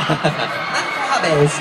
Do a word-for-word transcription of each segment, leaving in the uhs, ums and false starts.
Hobbies.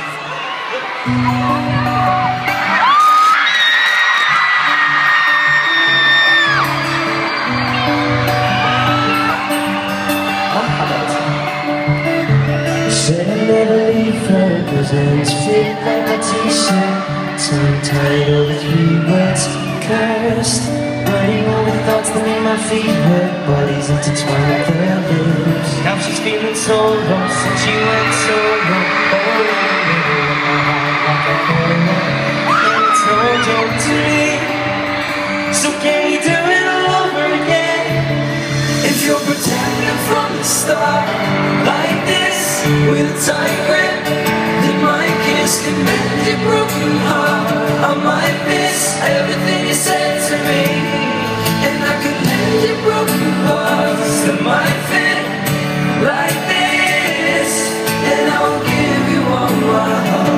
Said I'd never leave her, cause hands fit like my t-shirt. Tongue-tied over three words, cursed. Running over thoughts that make my feet hurt. Bodies intertwined with their lips. Now she's feeling so lost and she went so low. Oh, in my heart like a horror. And it's no joke to me. So can we do it all over again? If you're pretending from the start like this, with a tight grip, then my kiss can mend your broken heart. I might miss everything you said to me, and I could mend your broken parts that might fit like this, and I'll give you all my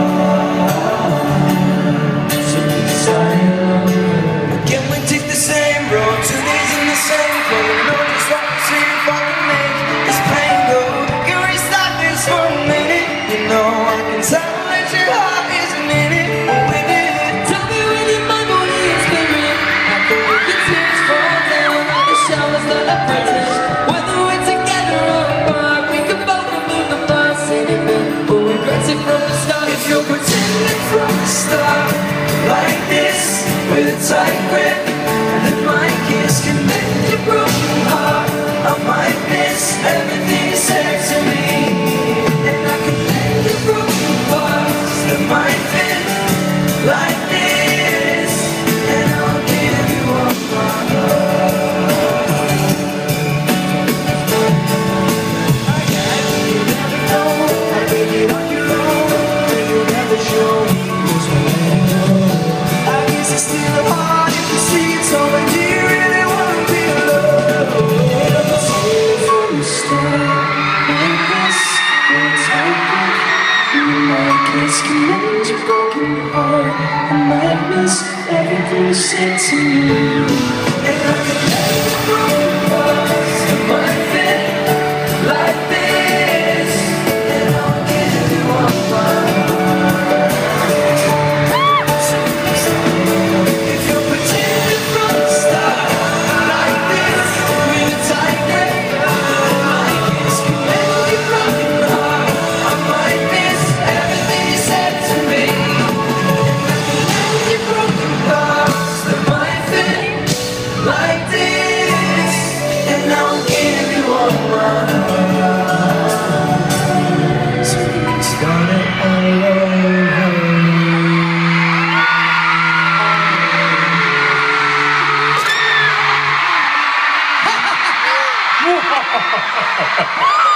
heart. So decide again, we take the same road, two days in the same clothes. You know just what to see if I can make this pain go. Can we stop this for a minute? You know I can tell that your heart isn't in it. With it, tell me when in my body is spirit. After we can tears fall down like the showers that I protest. Whether we're together or apart, we can both remove the past anything, but we regret it from the start. If you're pretending from the start like this, with a tight grip, then my kiss can mend your broken heart. I might miss everything you said to me, and I can mend your broken parts that might fit like this, and I'll give you all my heart. You never know, I gave it on your own, and you'll never show me what's going on. I guess it's still hard if you see it's all in you. Can mend your broken heart. I might miss everything you said to me, and I can mend your broken parts that might fit like this, and I'll give you all my heart. If you're pretending from the start like this, with a tight grip, my kiss can mend your broken heart. I might miss everything you said to me, and I can mend your broken parts that might fit like this, and I'll give you all my heart. So we can start it all over.